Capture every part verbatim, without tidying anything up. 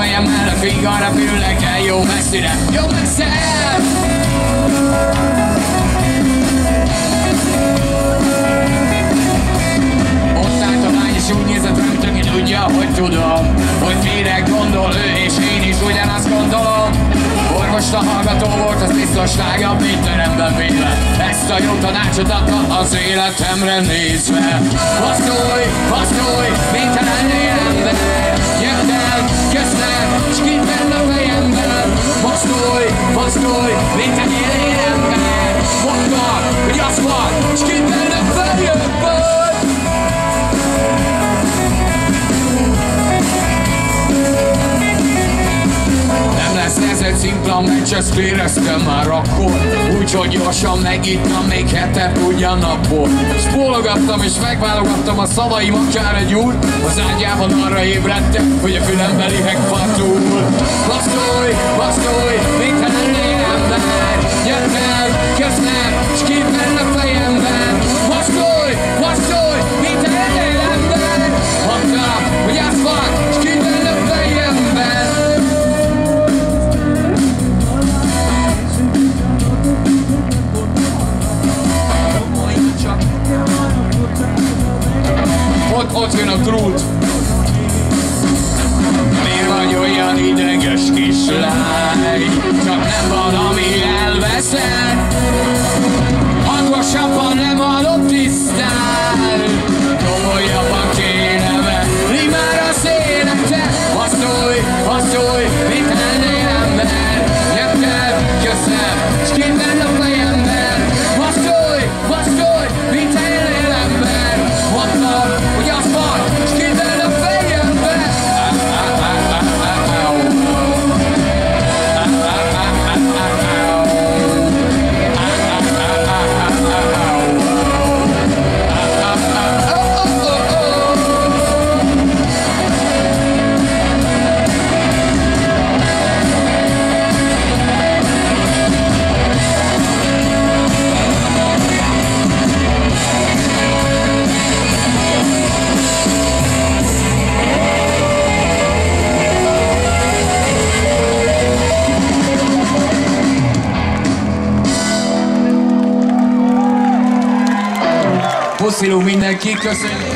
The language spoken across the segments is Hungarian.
fejemmel, a fény arra fülnek el jó messzire, jó messze. Ott állt a lány és úgy nézett rám, csak én tudja, hogy tudom, hogy mire gondol ő, és én is ugyanazt gondolom. Orvosta hallgató volt, az biztonsága mindenemben véve. Ezt a jó tanácsot adta az életemre nézve. Baszolj, baszolj, mint lennél ember. Jöttem, köszönöm, s kint benne a fejemben. Baszolj, baszolj, mint lennél ember. Mondtad, hogy az van, s kint benne a fejemben. Ez egy szimpla meccs, ezt éreztem már akkor. Úgyhogy gyorsan megittam még hetet ugyanabból. Spólogattam és megválogattam a szavaim, akár egy úr. Az ágyában arra ébredtem, hogy a fülembe liheg fatul. Baszolj, baszolj, mint ha lennél ember. Jöttem, köszönöm, s kint benne a fejemben. Baszolj, baszolj, mint ha lennél ember. Mondtam, hogy az van, s kint benne a fejemben. Ott, ott jön a trút. Mi vagy olyan ideges kislány, csak nem valami elveszed. Hangosabban nem hallott tisztán. Komolyabban kéne venni már az életet. Baszolj, baszolj, mit lennél ember. Jöttem, köszönöm, s kint benne a fejemben. Baszolj, baszolj, mit lennél ember. Mondtam, hogy az van, s kint benne a fejemben. Puszilunk mindenki, köszönjük!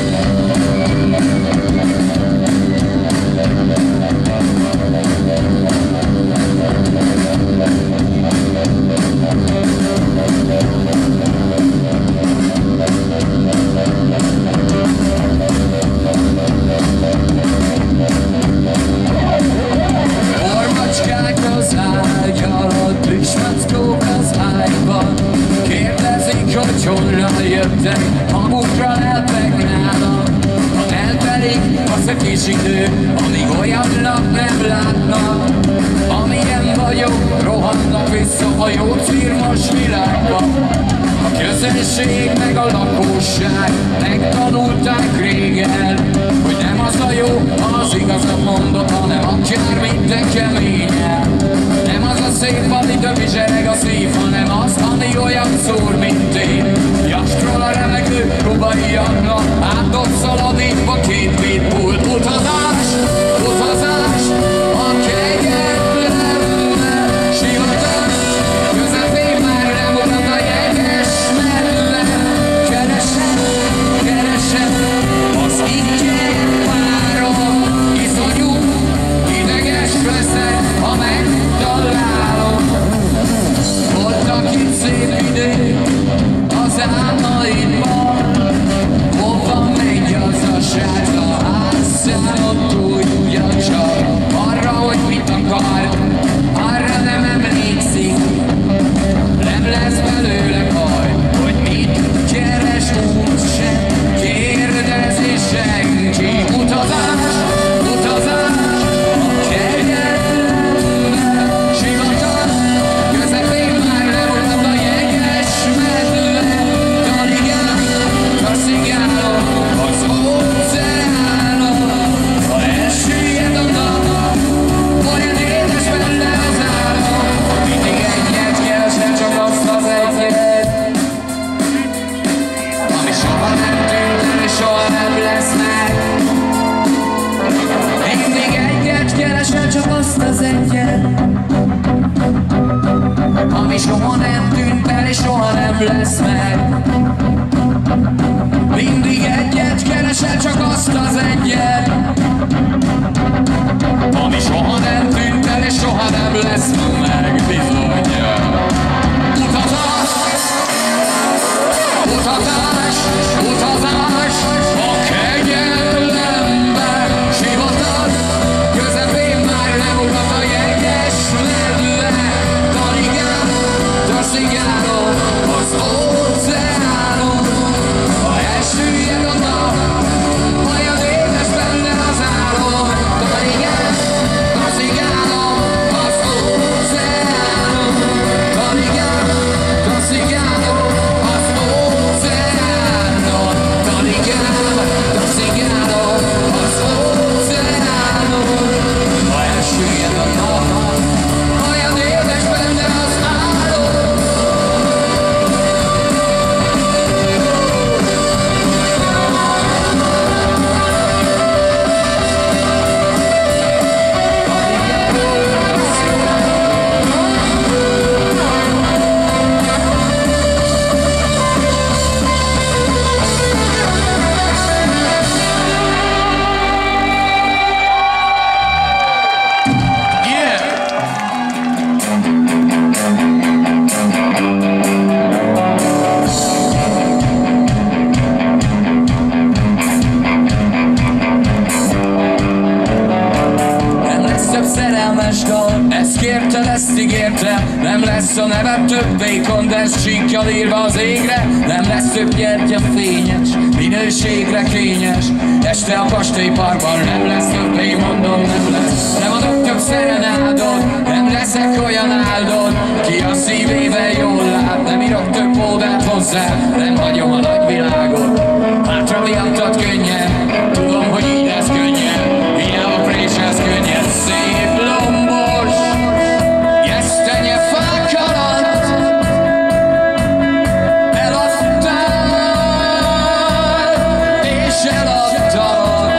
Ormacskák az ágy alatt, plüsmackók az ágyban. Kérdezik, hogy honnan jöttek, magukra lelpek nálam. Ha eltelik az a kis idő, amíg olyannak nem látnak. Amilyen vagyok, rohannak vissza a jó círmos világba. A közönség meg a lakosság megtanulták régen, hogy nem az a jó, az igazat mondott, hanem akármit de keményen. Nem az a szép, amitől bizsereg a szív, hanem az, ami olyan szúr, mint én. Jastról a remegő kubaiaknak átdott szaladítva két pitbull. Utazás, utazás, a kegyetlenbe sivatag közepén már nem utat a jeges medve. Keresem, keresem az ingyen párom, iszonyú, ideges leszek, ha megtalálom. Voltak itt szép idők az álmaidban, hova megy az a srác a házszállott tudja csak. Arra, hogy mit akar, arra nem emlékszik. Nem lesz belőle baj, hogy mit keres, úgy sem kérdezi senki. Utazás, utazás, a kegyetlenbe sivatag közepén már nem utat a jeges medve. Taligál, taszigálok az óceánon, ha elsüllyed a nap. egyet, ami soha nem tűnt el és soha nem lesz meg. Mindig egyet keresel, csak azt az egyet, ami soha nem tűnt el és soha nem lesz meg. Bizony. Utazás, utazás, utazás a kegyelemben, sivatag közepén már nem ugat a jegyes medve. Taligán, taszigálom az óceánon, ha elsüllyed a nap, vajon édes benne az álom. Taligán, taszigálom az óceánon, taligán, taszigálom az óceánon, taligán, taszigálom az óceánon, ha elsüllyed a nap, vajon édes benne az álom. Ezt kérted, ezt ígérte, nem lesz a neved többé kondens csíkkal írva az égre, nem lesz több gyertya fényes, minőségre kényes, este a kastélyparkban nem lesz többé, mondom, nem lesz. Nem adok több szerenádot, nem leszek olyan áldott, ki a szívével jól lát, nem írok több módát hozzá, nem hagyom a nagyvilágot, hátra miattad könnyen, tudom, hogy így lesz könnyen, hiába préselsz könnyen, szép lombos gesztenyefák alatt eladtál és eladtad.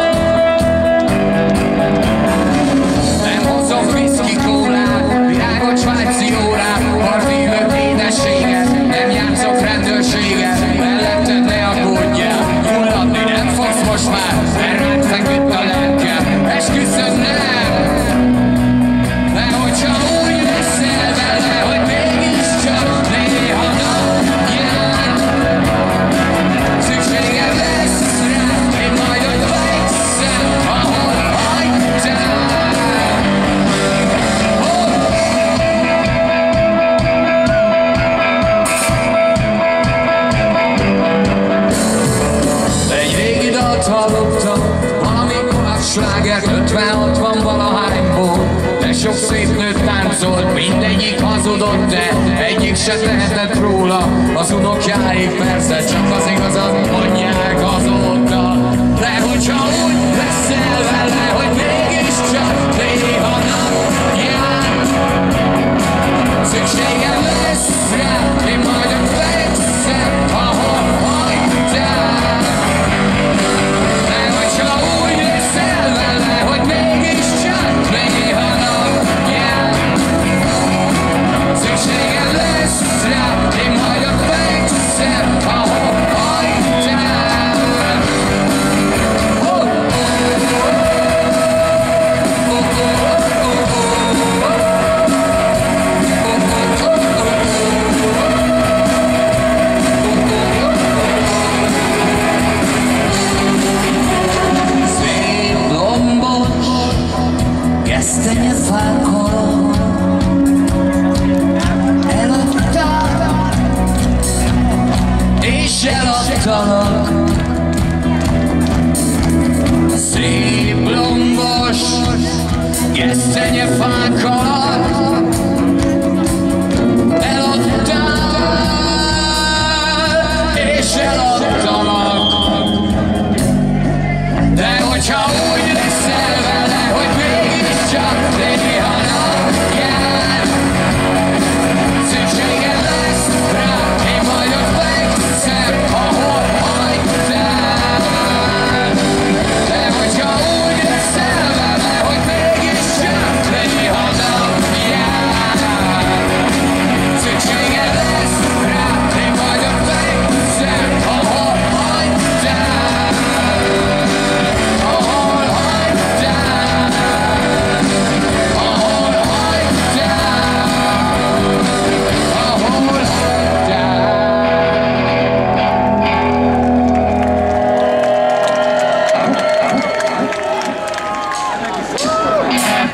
Nem hozom viszki kólát, virágot, svájci órát, parfümöt, édességet, nem játszok rendőrséget, melletted ne aggódjál, fulladni nem fogsz most már, mert rád feküdt a lelkem, esküszöm nem. ötven-hatvan valahányból, de sok szép nőt táncolt, mindegyik hazudott, de egyik se tehetett róla. Az unokjáig persze csak az igazat mondják azóta. De hogyha úgy leszel vele, hogy mégiscsak néha nap jár, szükségem lesz rá, én majd ott fekszem, ahol hagytál. De hogyha úgy leszel vele, hogy mégiscsak néha nap jár, szükségem lesz rá, én majd ott fekszem, ahol hagytál. Oh!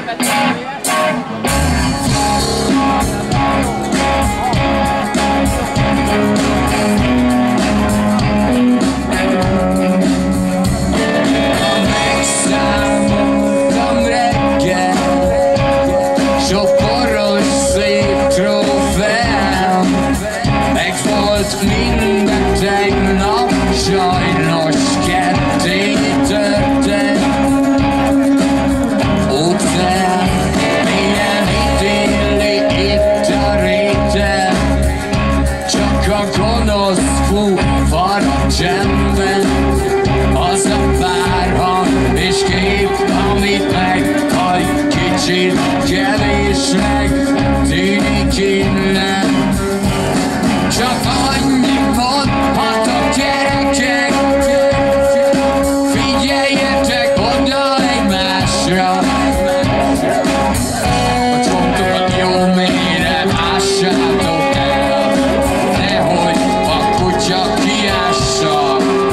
Minden tegnap sajnos ketté történt. Óceán, milyen ítéli itt a réten, csak a gonosz fú farag csendben. Az a pár hang és kép, amit meghagy, kicsit kevésnek tűnik innen. Csak annyit mondhatok, gyerekek, figyeljetek oda egymásra. A csontokat jó mélyre ássátok el, nehogy a kutya kiássa.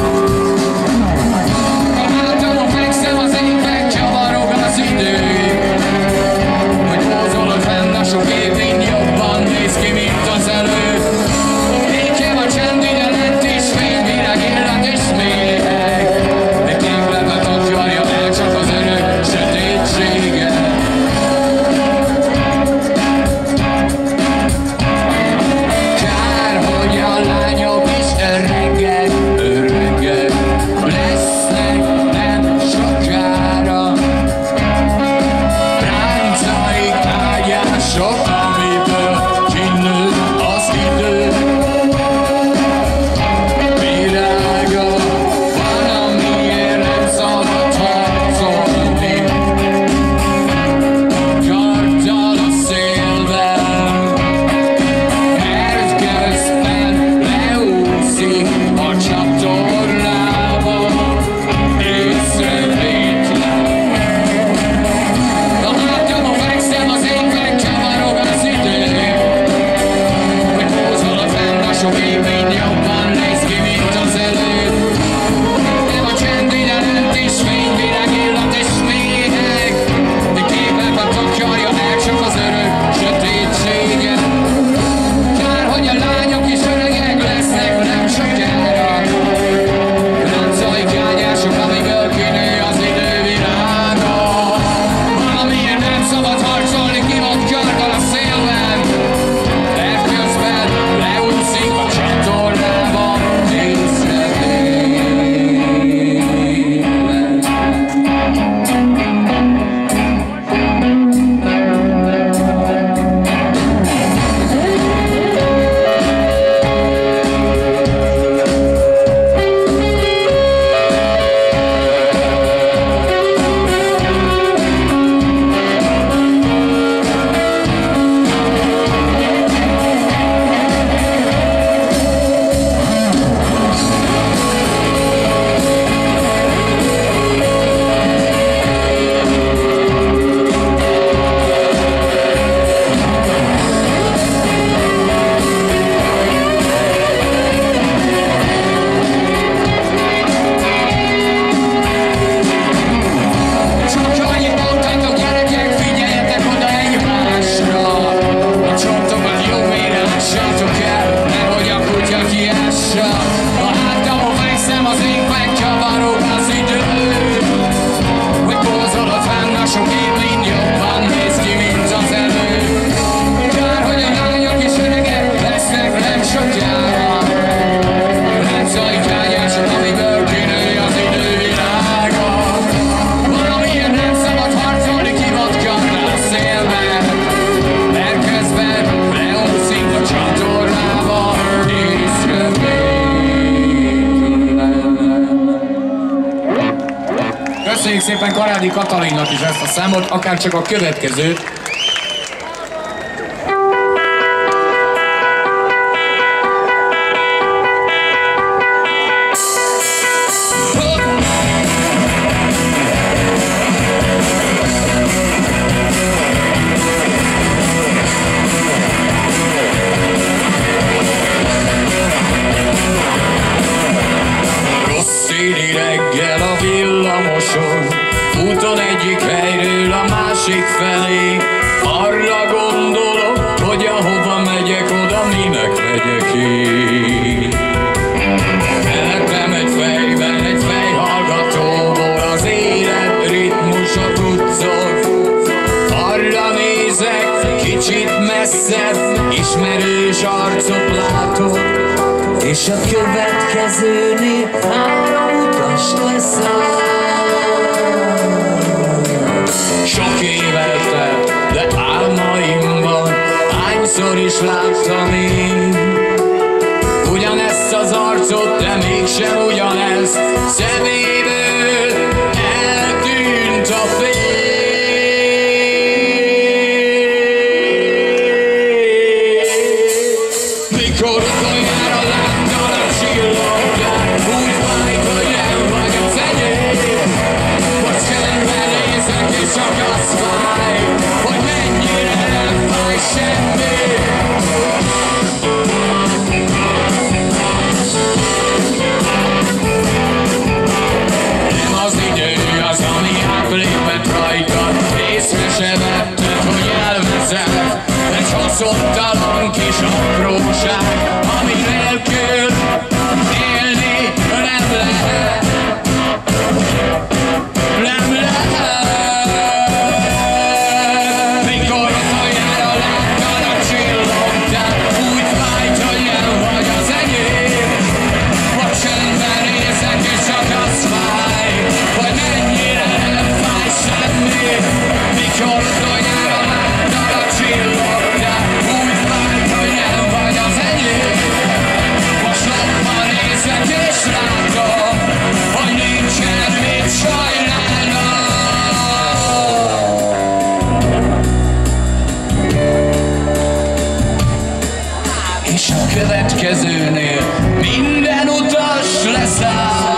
A hátamon fekszem az égben, csavarog az idő, hogy pózolod fenn a sok évén, jobban néz ki, mint az előtt. Köszönjük szépen Karádi Katalinnak is ezt a számot, akár csak a következőt. Reggel a villamoson, úton egyik helyről a másik. másik felé. Arra gondolok, hogy ahova megyek, oda minek megyek én. Eltem egy fejben, egy fejhallgatóból az élet ritmusa tudszok. Arra nézek, kicsit messzebb, ismerős arcot látok. És a következőnél három utas leszel. Sok éve telt, de álmaimban hányszor is láttam én ugyanezt az arcot, de mégsem ugyanez. Szeméből eltűnt a fény. Mikor utoljára láttalak csillagát, úgy fájt, hogy nem vagy az enyém. Most csendben nézek, és csak az fáj, hogy mennyire nem fáj semmi. Nem az idő az, ami átlépett rajtad, észre se vetted, hogy elveszed. Egy haszontalan kis apróság, ami nélkül élni nem lehet. Nem lehet. Mikor utoljára láttad a csillagtát, úgy fájt, hogy nem vagy az enyém. Vagy csendben nézek, és csak az fáj, hogy mennyire nem fáj semmi. Mikor utoljára láttad a csillagtát, úgy fájt, hogy nem vagy az enyém. Most lopva nézek, és látom, hogy nincsen mit sajnálnom. És a következőnél minden utas leszáll.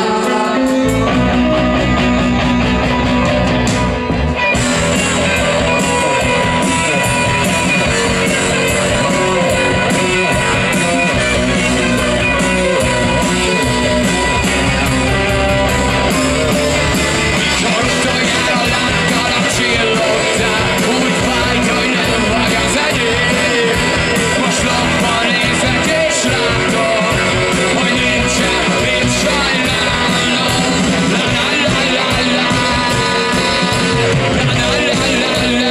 Mikor utoljára láttad a csillagtát, úgy fájt, hogy nem vagy az enyém. Most lopva nézek, és látom, hogy nincsen mit sajnálnom. La la la la la, la la la la la,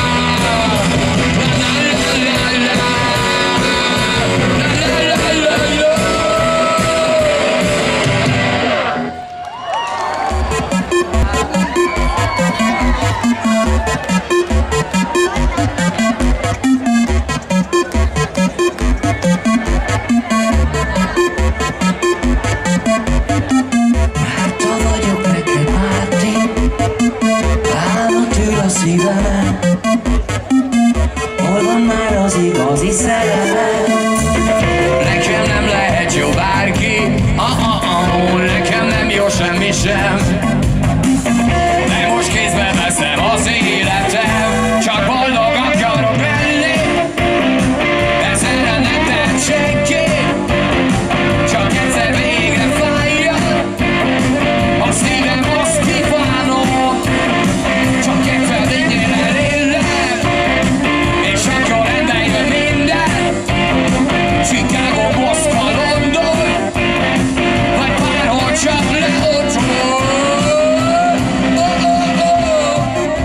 la la la la la, la la la la. Márta vagyok neked, Márti, álmot ül a szívemen. Hol van már az igazi szerelem? Nekem nem lehet jó bárki, ah-ah-ah, nekem nem jó semmi sem. De most kézbe veszem az életem, csak boldog akarok lenni. Ezzel nem tett senki, csak egyszer végre fájjon. A szívem azt kívánom, csak egyszer vigyél el innen, és akkor rendben jön minden. Chicago, Moszkva, London, vagy bárhol csak leolcsol. Oh, oh, oh.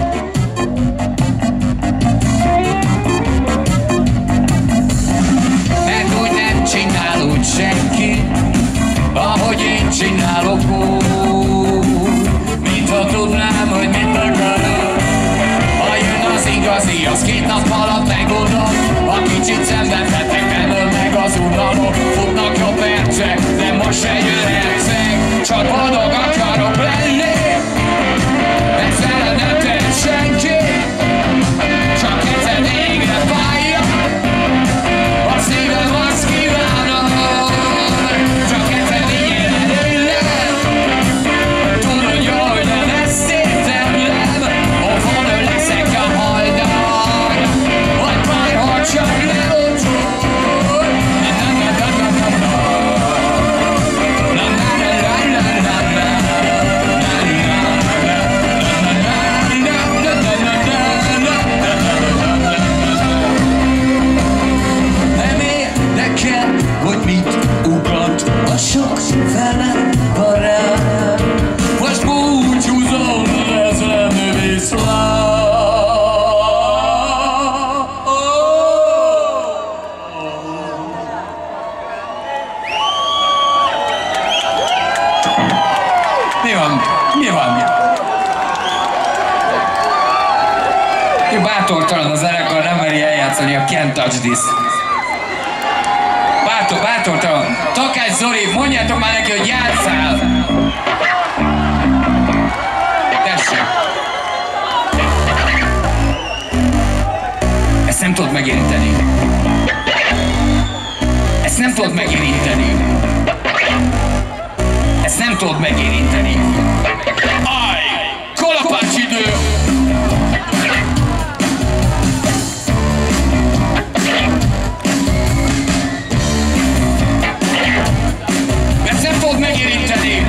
Mert úgy nem csinál úgy senki, ahogy én csinálok úgy. Mintha tudnám, hogy mit akarok. Ha jön az igazi, az két nap alatt megoldom. A kicsit szemben vettek, nem öl meg az unalom. Futnak a percek, de most se jöhetszek. Csak boldog akarok lenni. Ezzel nem tett senki, csak egyszer végre fájjon. A szívem azt kívánom, csak egyszer vigyél el innen. Tudja, hogy nem ezt értem, nem. Hova leszek a hajdan, vagy bárhol csak leolcsol. La la la la la la la. Bátortalan a zenekar, nem meri eljátszani a Can't Touch This. Bátor, bátortalan. Takács Zoli, mondjátok már neki, hogy játsszál! Tessék! Ezt nem tudod megérinteni. Ezt nem tudod megérinteni. Ezt nem tudod megérinteni. Aj! Kalapács idő! Ezt nem tudod megérinteni!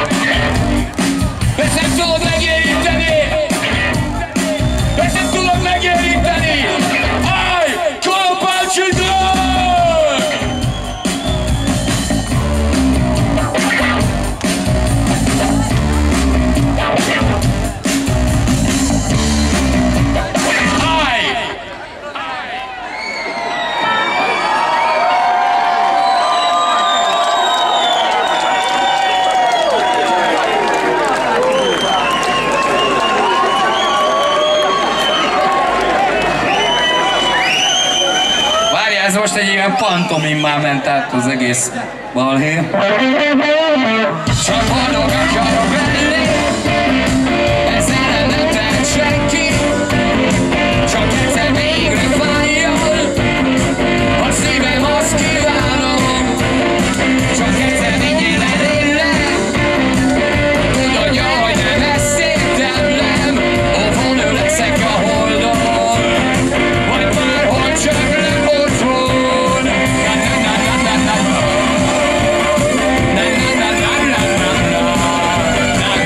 Ezt nem tudod megérinteni! Ezt nem tudod megérinteni! Aj! Kalapács idő! Ez most egy ilyen pantomimmá ment át az egész balhé. Csak boldog akarok lenni, ezzel nem tehet senki. Csak egyszer végre fájjon, a szívem azt kívánom. Csak egyszer vigyél el innen, tudod, hogy nem eszélytelen. Óvónő leszek a holdon, vagy bárhol csak nem otthon. Na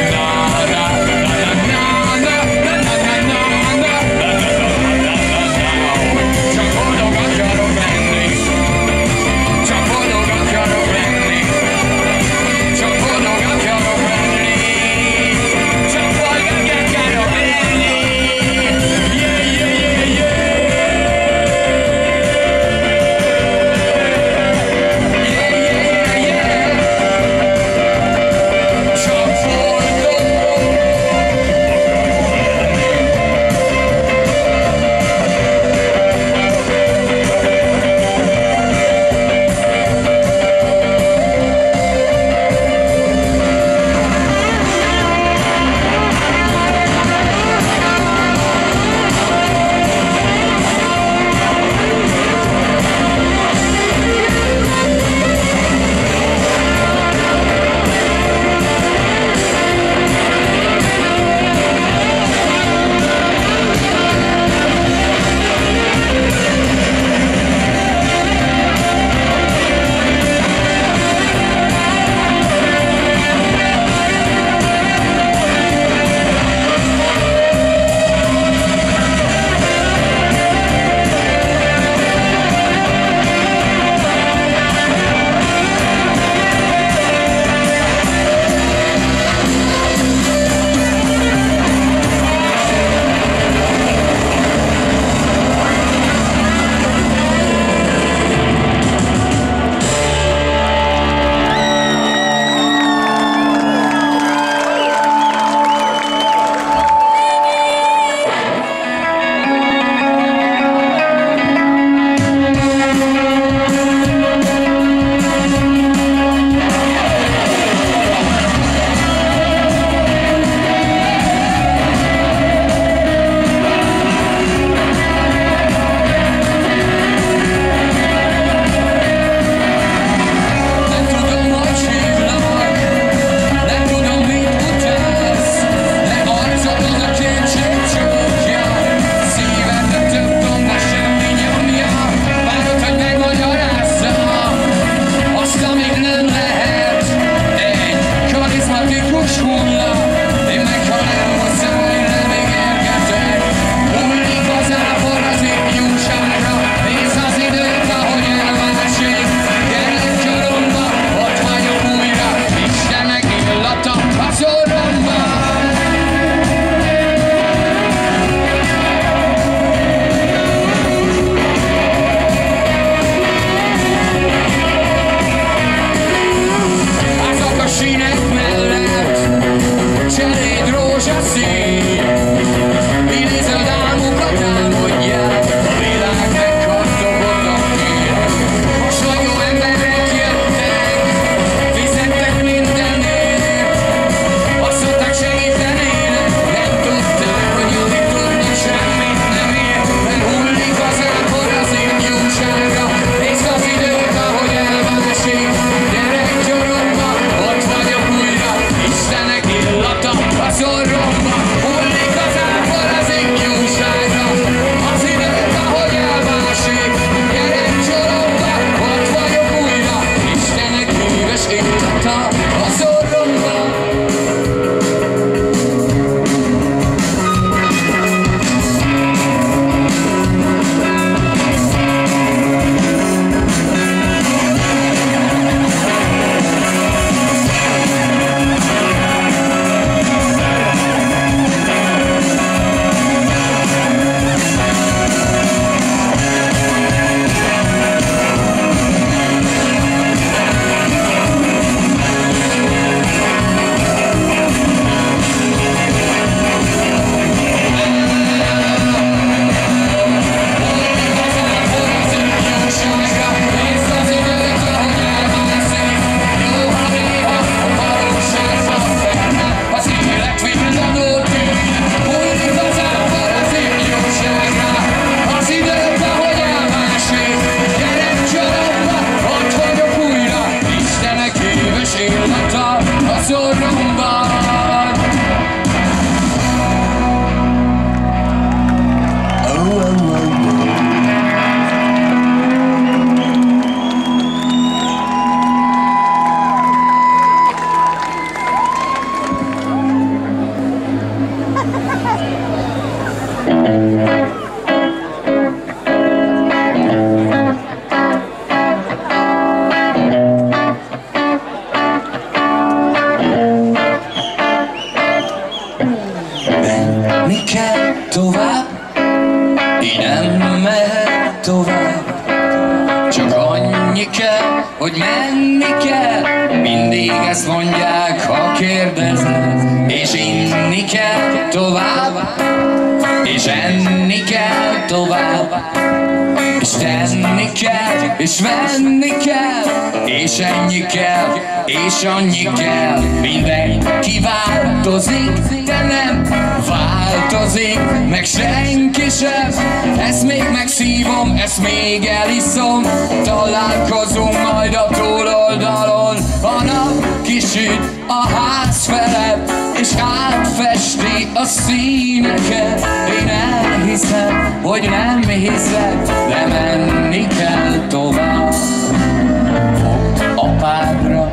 tovább, így nem mehet tovább. Csak annyi kell, hogy menni kell, mindig ezt mondják, ha kérdeznek. És inni kell tovább, és enni kell tovább, és tenni kell, és venni kell, és ennyi kell, és annyi kell. Mindenki változik, de nem változik meg senki sem. Ezt még megszívom, ezt még eliszom. Találkozunk majd a túloldalon. A nap kisüt a ház felett, és átfesti a színeket. Én elhiszem, hogy nem hiszek, de menni kell tovább. Fogd apádra,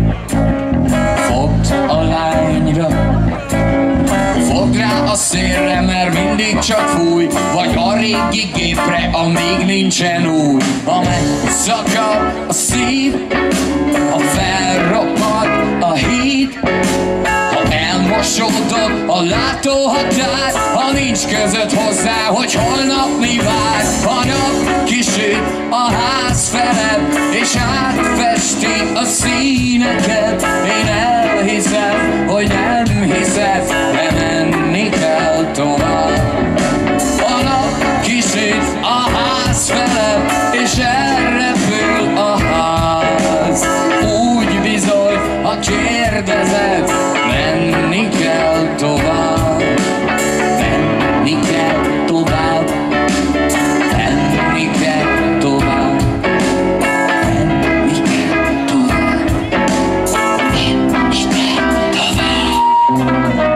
fogd a lányra, fogd rá a szélre, mert mindig csak fúj, vagy a régi gépre, amíg nincsen új. Ha megszakad a szív, ha felroppad a híd, ha elmosódod a látóhatár, ha nincs között hozzá, hogy holnap mi vár. A nap kisüt a ház felett, és átfesti a színeket. Én elhiszem, hogy nem hiszed, de menni kell tovább. A nap kisüt a ház felett, és elrepül a ház. Úgy bizony, ha kérdezed, menni kell tovább. Menni kell tovább. Menni kell tovább. Menni kell tovább. Menni kell tovább.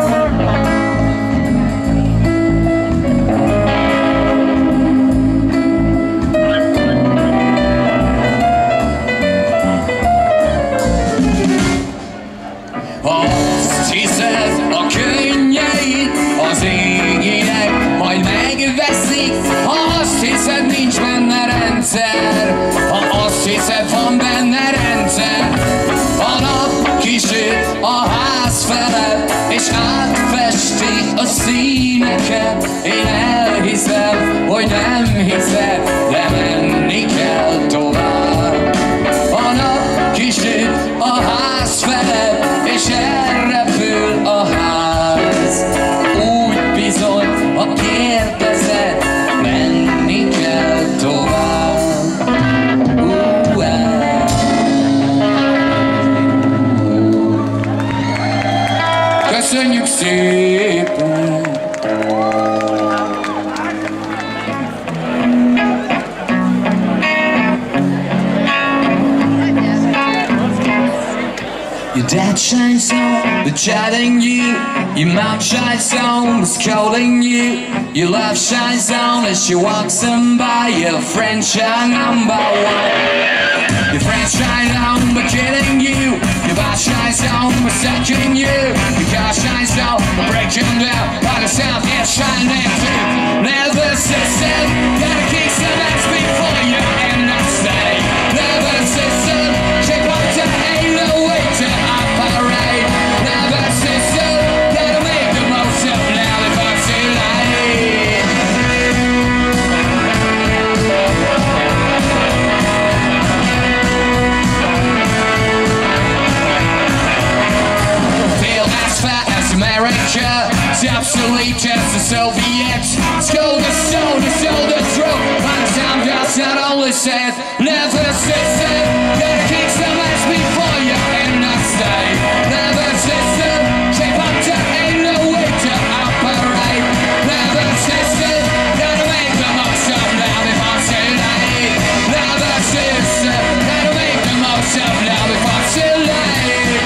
Azt hiszed, a könnyeid az égiek majd megveszik. Ha azt hiszed, nincs benne rendszer, ha azt hiszed, van benne rendszer. A nap kisüt a ház felett, és átfesti a színeket. Én elhiszem, hogy nem hiszed, de menni kell tovább. A nap kisüt a ház felett, és elrepül a ház. Úgy bizony, ha kérdezed, menni kell tovább. Uh-uh. Köszönjük szépen! Your dad shines on, the chatting you. Your mouth shines on, the scolding you. Your love shines on as she walks on by. Your friend shine on by one. Your friend shine on by killing you. Your boss shines on by sucking you. Your car shines on by breaking down. By the south, yeah, shine there too. Never system, gotta kick some ass before you end up stay. Never system, check out the halo way to operate. Never system, gotta make the most of now before it's too late. Feel as fat as America, it's obsolete as the Soviets. Skull to stone, to soul to throat. By the time that's not only said, never system, gotta kick some ass before you end up stay. Never system, shape up to ain't no way to operate. Never system, gotta make the most of now before it's too late. Never system, gotta make the most of now before it's too late.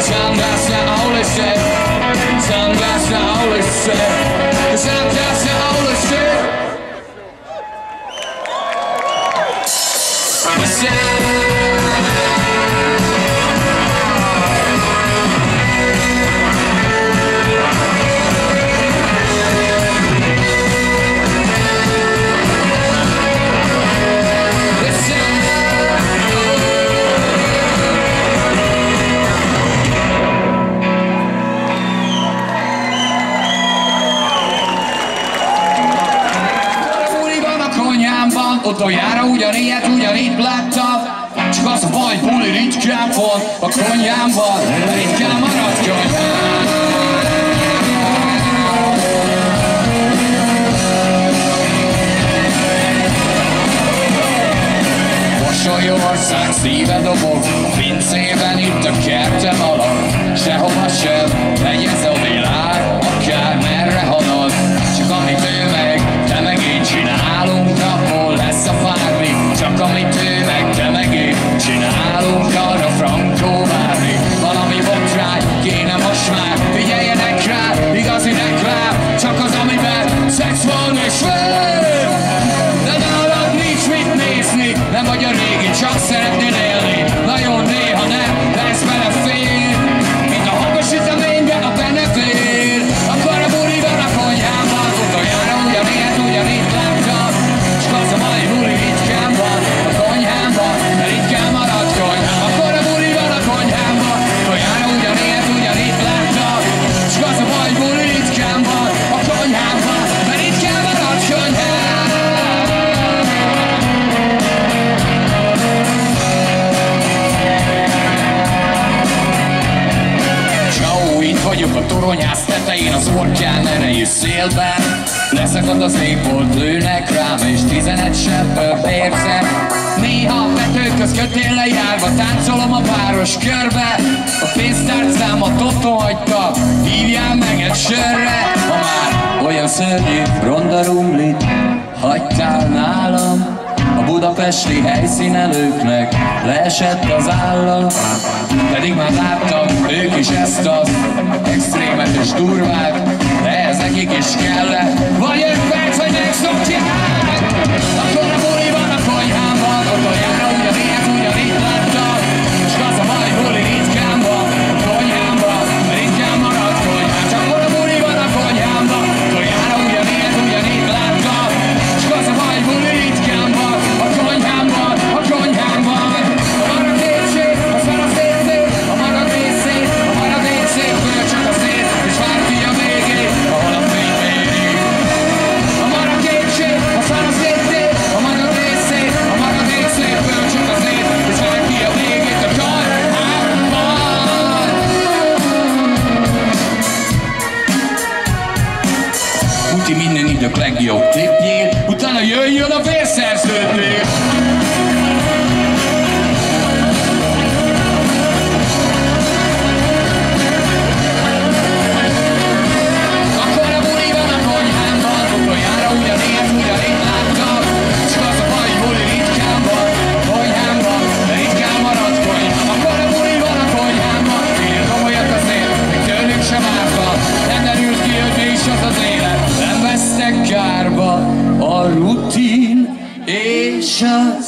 Sometimes not only said, sometimes not only said, sometimes not only said. Utoljára ugyanilyet, ugyanitt láttam. Csak az a baj, buli ritkán van a konyhámban, ritkán marad konyhám. Mosolyország, szíve dobog, a pincében itt a kertem alatt. Sehova sem megy ez a világ, akár merre halad. Csak amit ő meg, te meg én csinálunk, abból lesz a bármi. Csak amit ő meg, te meg én csinálunk, arra frankó várni. Valami botrány, kéne most már, figyeljenek rá, igazi reklám. Csak az, amiben szex van és fél. De nálad nincs mit nézni, nem vagy a régi, csak szeretnél élni. Nagyon néha nem, de ez belefér. Mint a hangos üteménybe a benevér. Akkor a buli van a konyhában, utoljára ugyanilyet, ugyanitt láttam. Csak az a mai buli ritkán van a konyhámban, de ritkán marad konyhám. Akkor a buli van a konyhámban, utoljára ugyanilyet, ugyanitt láttam. Csak az a mai buli ritkán van a konyhámban, de ritkán marad konyhám. Itt vagyok a toronyház tetején, az orkán erejű szélben. Leszakad az égbolt, lőnek rám, és tizenegy sebből pérzem. Néha vetők köz kötéllel járva táncolom a város körbe. A pénztárcámat otthon hagyta, hívjál meg egy sörre. Ha már olyan szörnyű ronda rumlit hagytál nálam, a budapesti helyszínelőknek leesett az állam. Pedig már láttam ők is ezt az extrémet és durvát, de ez nekik is kellett, vagy öt perc, hogy megszokják. Akkor a buli van a konyhámban, utoljára ugyanilyet, ugyanitt láttam. És az a baj, buli ritkán van a konyhámban, ritkán marad konyhám. Csak akkor a buli van a konyhámban, utoljára ugyanilyet, ugyanitt láttam. És az a baj, buli ritkán van a konyhámban, a konyhámban. A maradék szép, az van a szép szép, a maradék szép, a maradék szép, föl csak a szép, és vár ki a végét, ahol a fény vérik. A maradék szép, az van a szép szép, a maradék szép, a maradék szép, föl csak a szép, és vár ki a végét a konyhámban. Muti minden idők legjobb tippjét, utána jöjjön a vérszerződés. Akkor a buli van a konyhámban, utoljára ugyanilyet, ugyanitt láttam. Csak az a baj, buli ritkán van a konyhámban, de ritkán marad konyhám. Akkor a buli van a konyhámban, minél komolyat azért, még tőlük sem árva. Nem derült ki, hogy mi is az az élet, nem vesztek kárba a rutin és az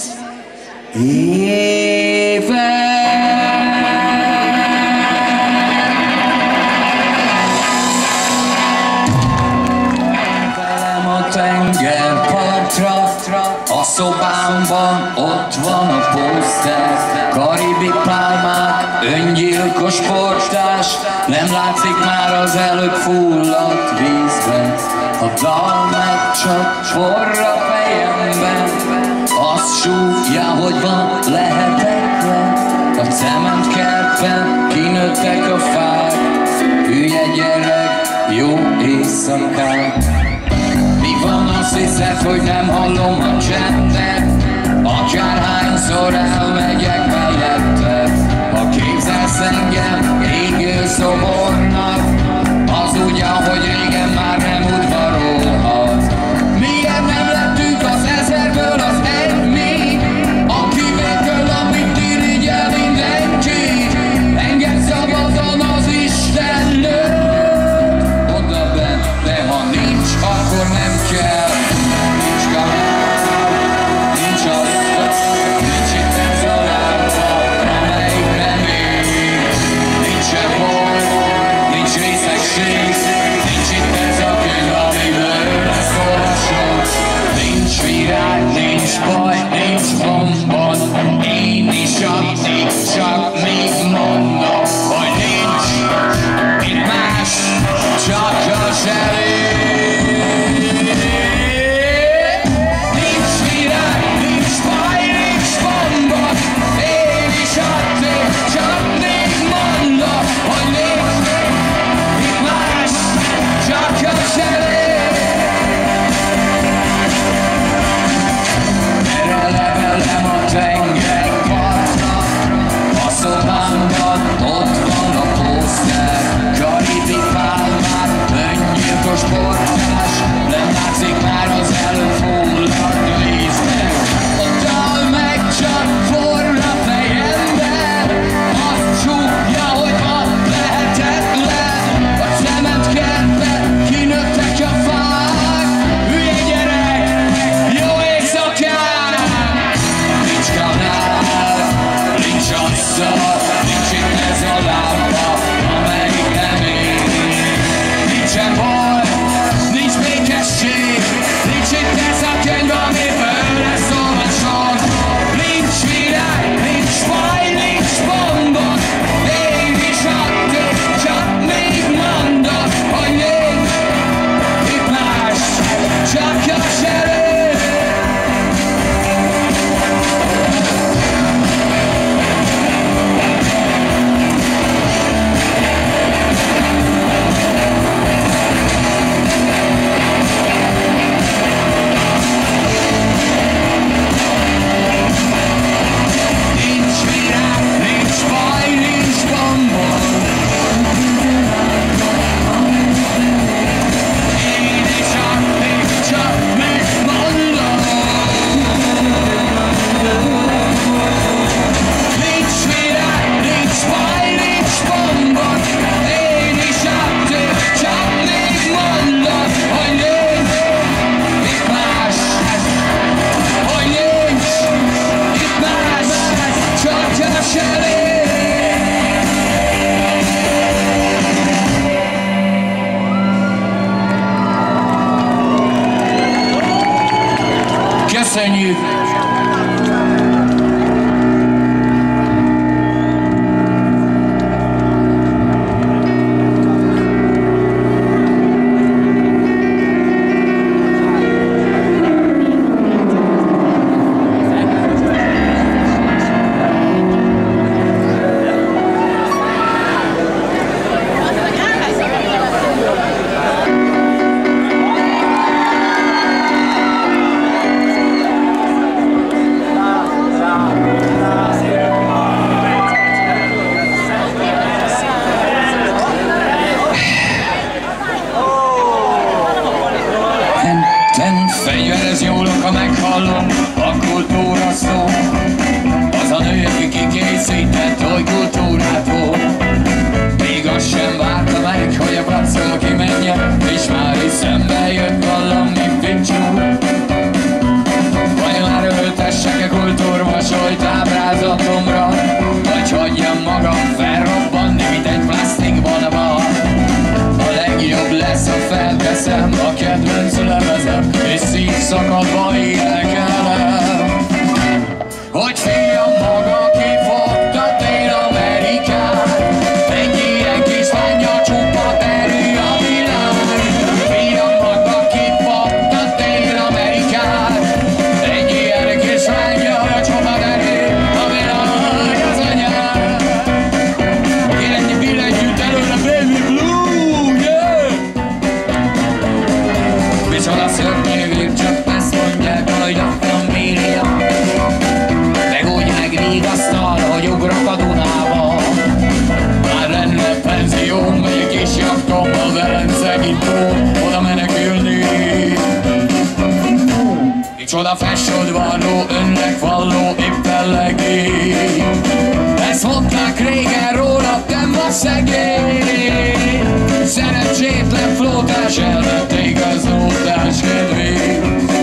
évek. Velem a tengerpartra, a szobámban ott van a poszter. Karibik pálmák, öngyilkos portás, nem látszik már az előbb fulladt vízben. A dal meg csak forra fejemben, azt súgja, hogy van lehetetlen. A cementkertben kinőttek a fák, hülye gyerek, jó éjszakát. Mi van, azt hiszed, hogy nem hallom a csendet, akárhányszor elmegyek mellette. Ha képzelsz engem égő szobornak, az ugye, hogy régen már nem udvarolhat. Miért nem lettünk az ezerből az egy mi, aki végül, amit irigyel mindenki? Engedd szabadon Köszönjük! Fegyverez jólok, ha meghallom a kultúra szó. Az a nő, aki kikészített oly kultúrától. Még azt sem várta meg, hogy a placról kimenjen, és már is szembe jött valami pincsú. Vajon erőltessek-e kultúrvasolyt ábrázatomra, vagy hagyjam magam felrobbanni, mint egy plastikbalba? A legjobb lesz, ha felteszem a kedvenc lemezem, és szívszakadva énekelem, hogy fiam maga kifogta Dél-Amerikát. Egy ilyen kislánya csupa terű a világ. Fiam maga kifogta Dél-Amerikát. Egy ilyen kislánya csupa terű a világ az anyám. Kérlek, billentyűt előre, baby blue, yeah! Micsoda szörnyű vír, csak ezt mondják, hogy a família. Meg úgy megvigasztal, hogy ugrok a Dunába. Már lenne penzióm, vagy egy kis jaktom a Velencei tó, oda menekülni. Micsoda fessodvarló, önnek valló, éppen legény. Ezt mondták régen róla, te ma szegény. Szerencsétlen flótás, elvették az ótás kedvét.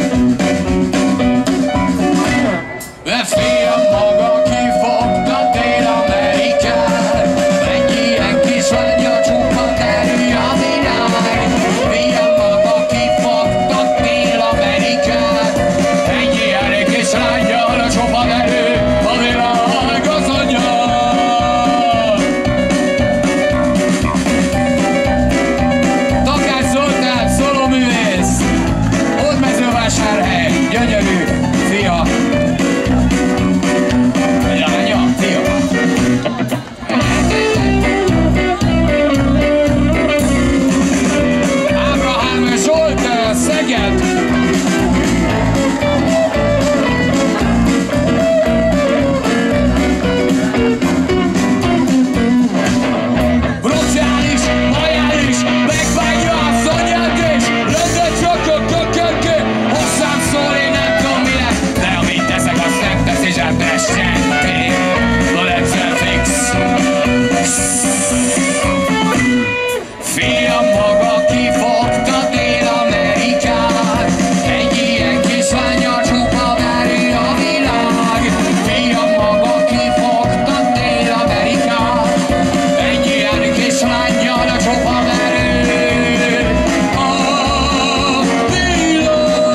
De fiam maga kifogta Dél-Amerikát. Egy ilyen kislánya csupa terű a világ. Fiam maga kifogta Dél-Amerikát. Egy ilyen kislánya csupa terű a világ az anyja. Takács Zoltán, szólóművész, Hódmezővásárhely, gyönyörű fia. Ábrahám Zsolt, Szeged. Brutális, majális, megvágja az anyát és rendet csak a kökökő. Hozzám szól, én nem tudom mi lesz, de amit teszek, azt nem tesz, és hát tesz senki. No egyszer fix. Fiam maga kifogta Dél-Amerikát. Egy ilyen kislánya csupa verő a világ. Fiam maga kifogta Dél-Amerikát. Egy ilyen kislánya csupa verő a világ.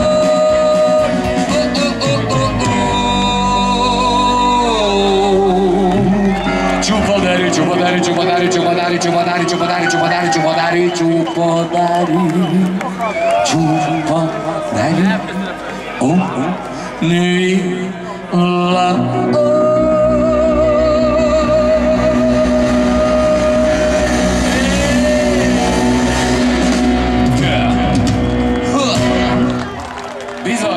Oh, oh, oh, oh, oh. Csupa derű, csupa derű, csupa derű, csupa derű, csupa derű, csupa derű, csupa derű, csupa derű, csupa derű, csupa derű, ó, női láb. Bizony!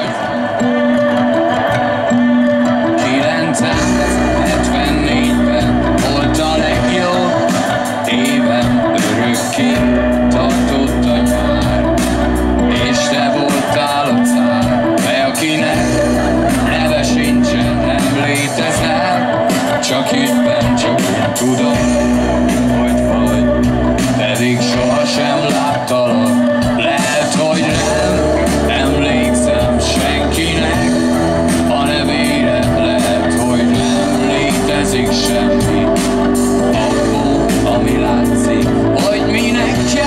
kilencszázhetvennégyben volt a legjobb évem, örökké tartott a nyár, és te voltál a cár, de akinek neve sincsen, nem létezel, csak éppen csak úgy tudom, hogy vagy, pedig sohasem láttalak, lehet, hogy nem emlékszem senkinek a nevére, lehet, hogy nem létezik semmi abból, ami látszik, hogy minek kell.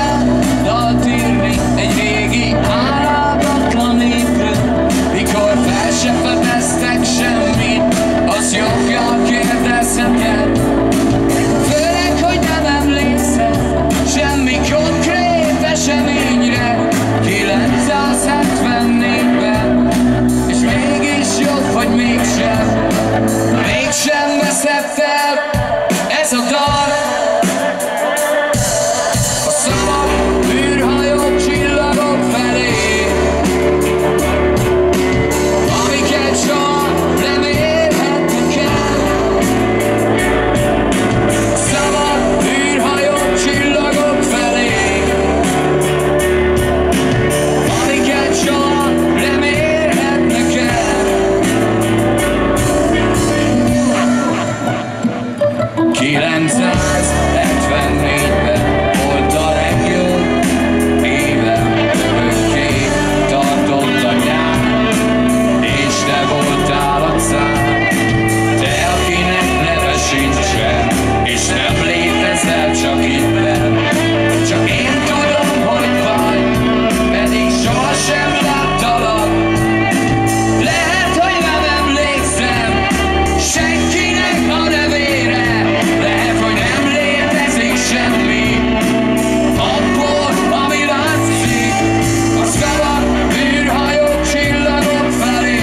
csak éppen. Csak én tudom, hogy vagy, pedig sohasem láttalak. Lehet, hogy nem emlékszem senkinek a nevére, lehet, hogy nem létezik semmi abból, ami látszik. A szavak űrhajók csillagok felé,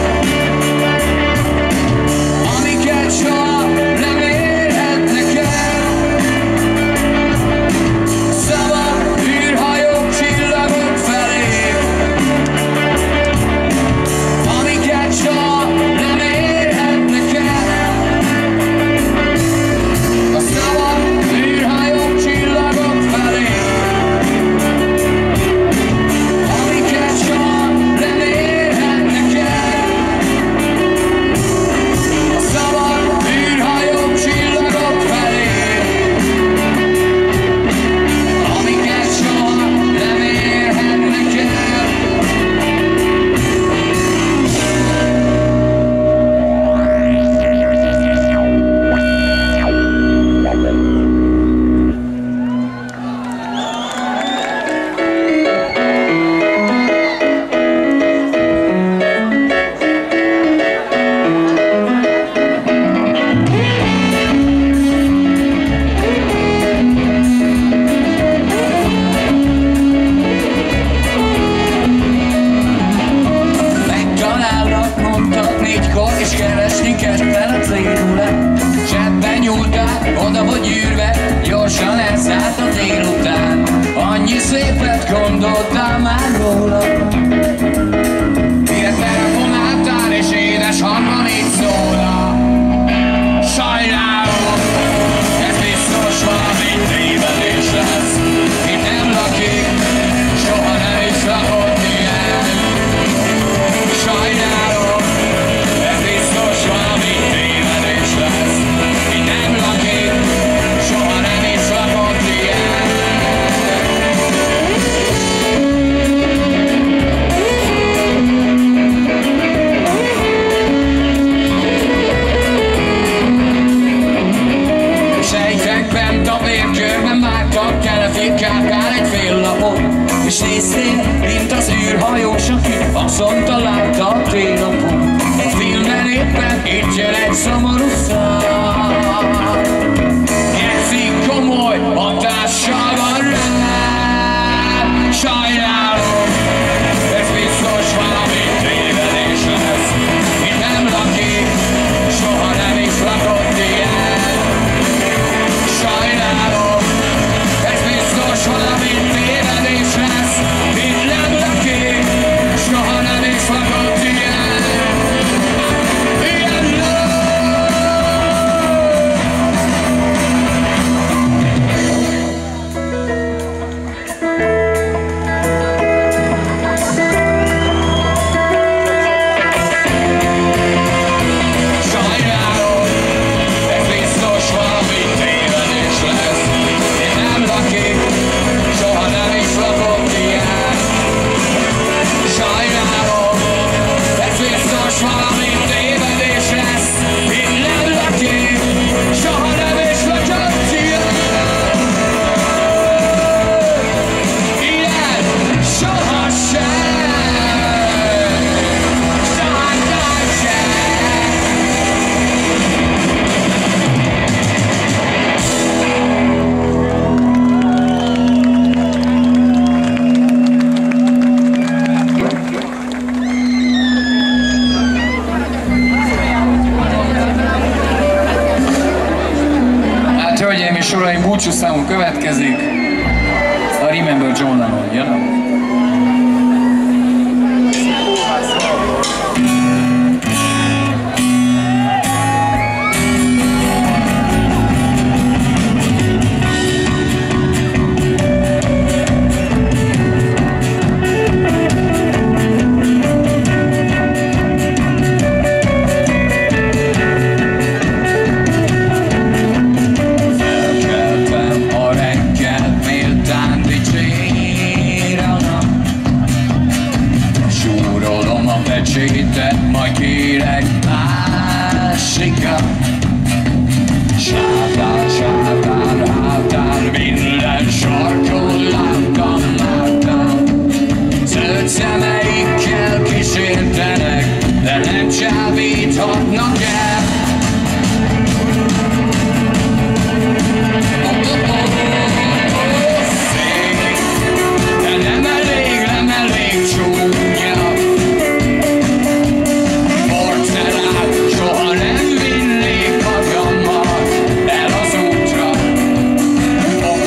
amiket soha nem érhetnek el. Szavak űrhajók csillagok felé, amiket soha nem érhetnek el. A szavak űrhajók csillagok felé, amiket soha nem érhetnek el. A szavak űrhajók csillagok felé, amiket soha nem érhetnek el. Megtalálnak, mondtak négykor, és keresni ketten a célulán. Zsebben nyúltál, oda vagy gyűrve, gyorsan elszállt a délután. Annyi szépet gondoltál már róla, mire telefonáltál, és édes hangon így szólal. Sajnálom, ez biztos valami tévedés lesz. Itt nem lakik, soha nem is lakott ilyen. Sajnálom, ez biztos valami tévedés lesz. Itt nem lakik, soha nem is lakott ilyen. Sejtek bent a vérkörben vágtak, kárkál egy fél lapot, és néztél, mint az űrhajós, aki azt mondta, látta a télapot. A filmben éppen itt jön egy szomorú szár, érzik komoly hatással van rám. Sajnálom, ez biztos valami tévedés lesz. Itt nem lakik, soha nem is lakott ilyen. Sajnálom, ez biztos valami tévedés lesz. Itt nem lakik, soha nem is lakott ilyen. Ilyen Sajnálom, ez biztos valami tévedés lesz. Itt nem lakik, soha nem is lakott ilyen. Sajnálom, ez biztos valami tévedés lesz. Itt nem lakik, soha nem is lakott ilyen. Ilyen sohasem, sohasem sem. Hát, hölgyeim és uraim, búcsúszámunk következik. A Remember John Lennon, jön? Felkeltem a reggel, méltán dicsér a nap.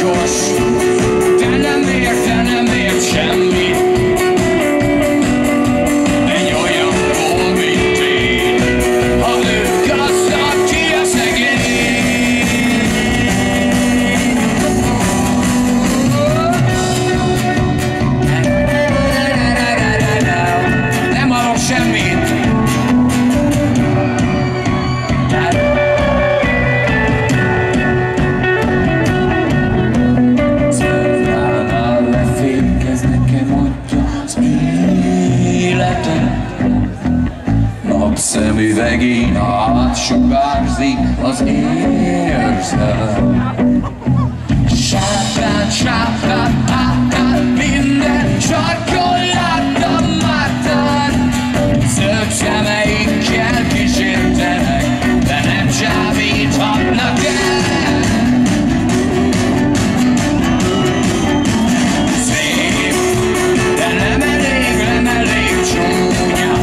okos, de nem ért, de nem ért semmit. Egy olyan volt, mint én, ha ő gazdag, ki a szegény. Nem hallok semmit. Napszemüvegén átsugárzik az érzet. Sápát, sápát, átát, minden sarkon láttam mátát. Zöld szemeikkel kísértenek, de nem csábíthatnak el. Szép, de nem elég, nem elég csúnya.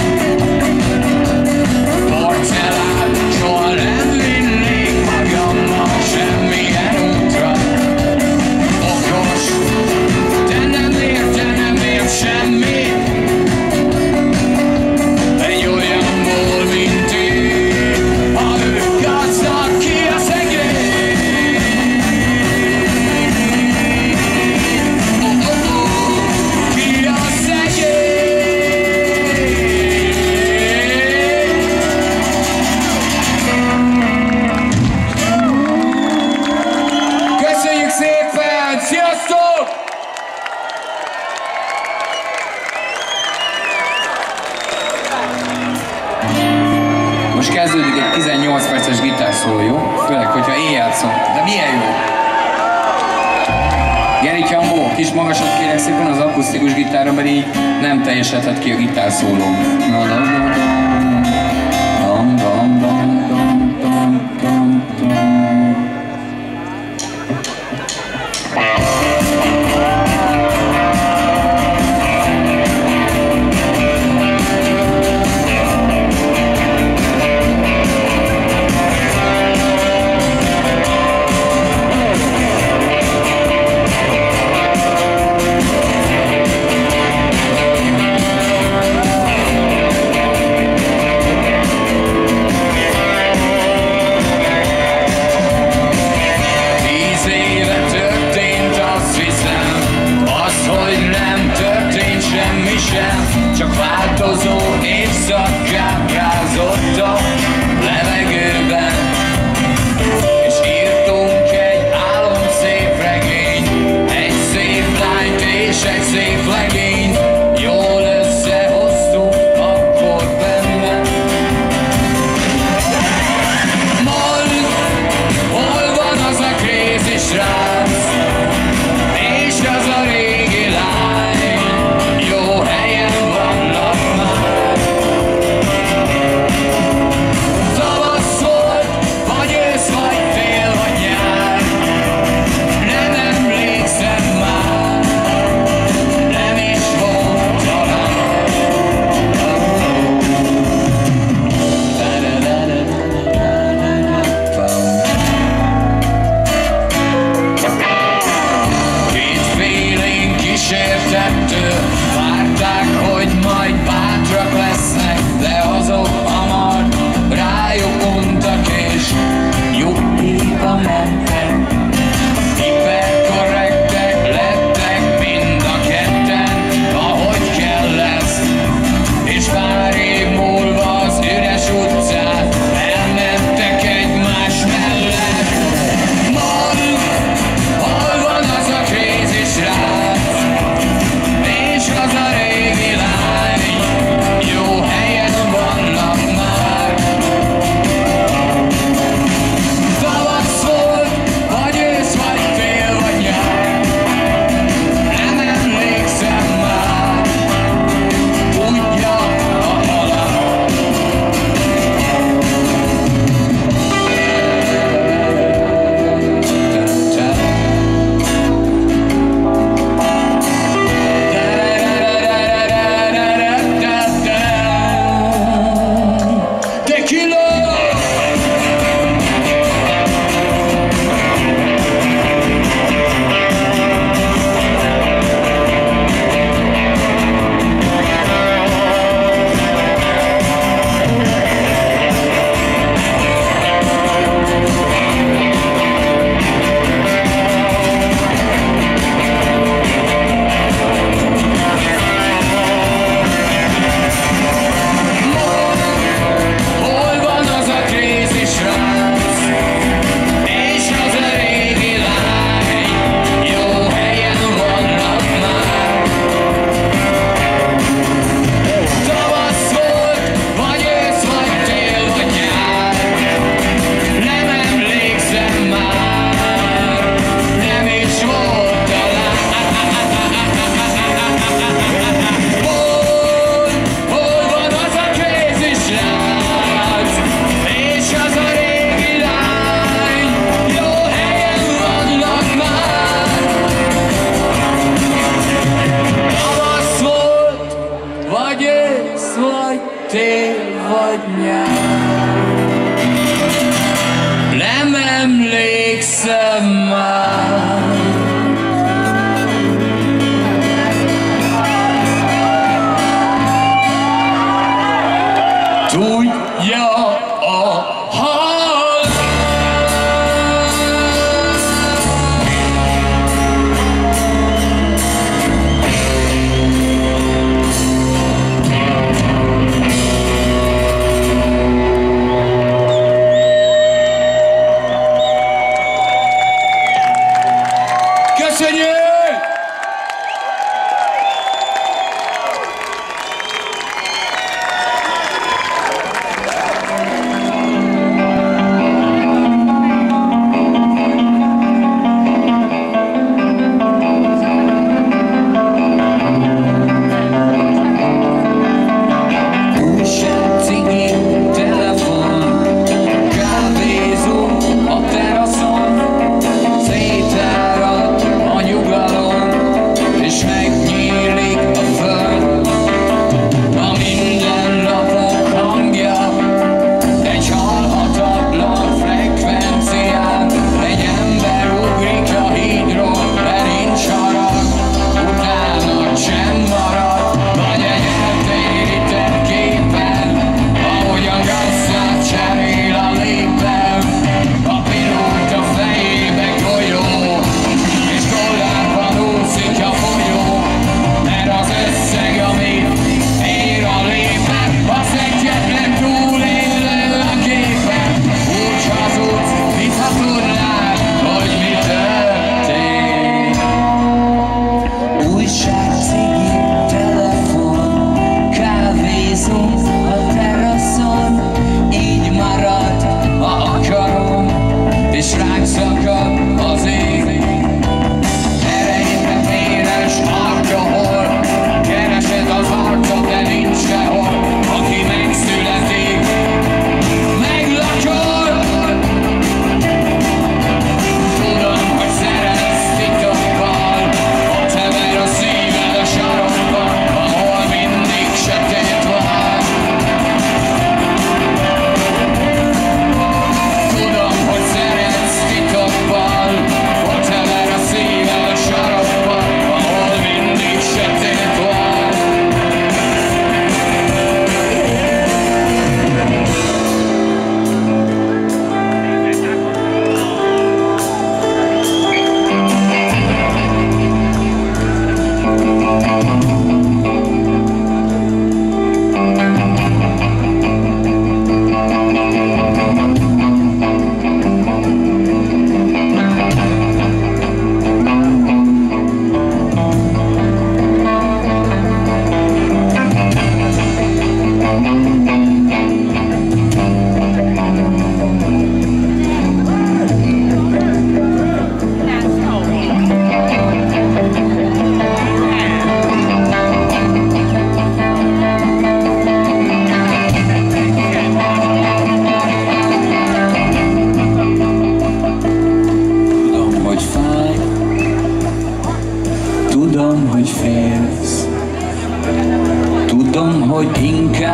Porcelán, soha nem vinnék magammal semmilyen útra. Okos, de nem ért, de nem ért semmit. Egy olyan volt, mint én, ha ő gazdag, ki a szegény. Oh, oh, oh, ki a szegény. Köszönjük szépen! Sziasztok! Most kezdődik egy tizennyolc perces gitárszóló, jó? Főleg, hogyha én játszom. De milyen jó! Geri Csambó, kis magasat kérek szépen az akusztikus gitárra, mert így nem teljesedhet ki a gitárszóló. Dam, dam, dam, dam, dam, dam, dam. Tíz éve történt a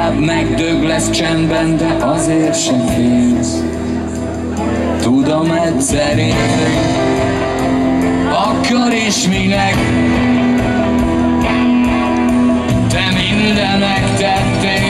inkább megdög lesz csendben, de azért sem félsz. Tudom, egyszer élni, akkor is minek. Te minden megtettél.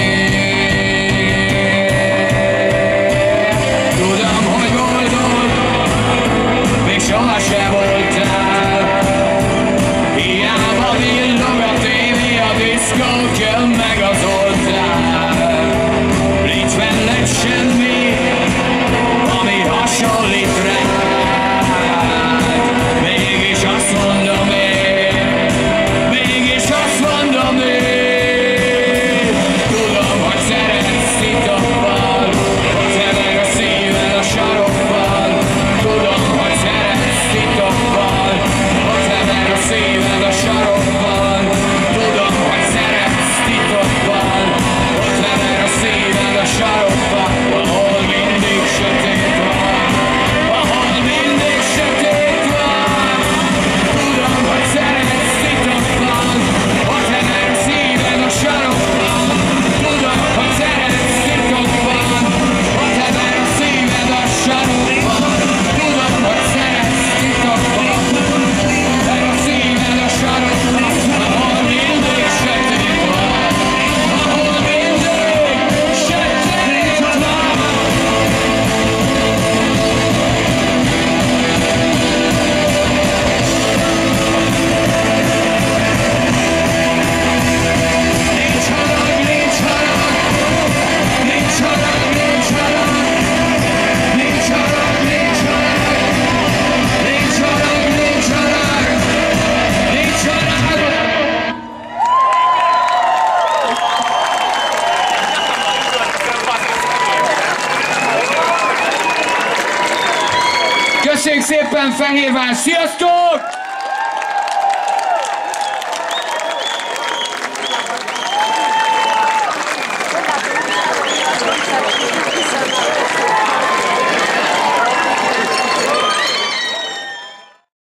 Tudom, hogy boldog, még soha se voltál. Hiába villog a tévé, a diszkók, jön meg az oltár. Nincs benned semmi, ami hasonlít rád. Mégis azt mondom én, mégis azt mondom én. Tudom, hogy szeretsz titokban, hogy te meg a szíved a sarokban. Tudom, hogy szeretsz titokban, hogy te meg a szíved a sarokban. Tudom, hogy szeretsz titokban, hogy te meg a szíved a sarokban. Ahol mindig sötét van, ahol mindig sötét van. Tudom, hogy szeretsz titokban, hogy te meg a szíved a sarokban. Tudom, hogy szeretsz titokban, hogy te meg a szíved a sarokban. Tudom, hogy szeretsz titokban, meg a szíved a sarokban. Ahol mindig sötét van, ahol mindig sötét van. Nincs harag, nincs harag, nincs harag, nincs harag, nincs harag, nincs harag, nincs harag, nincs harag, nincs harag. Köszönjük szépen, Fehérvár! Sziasztok!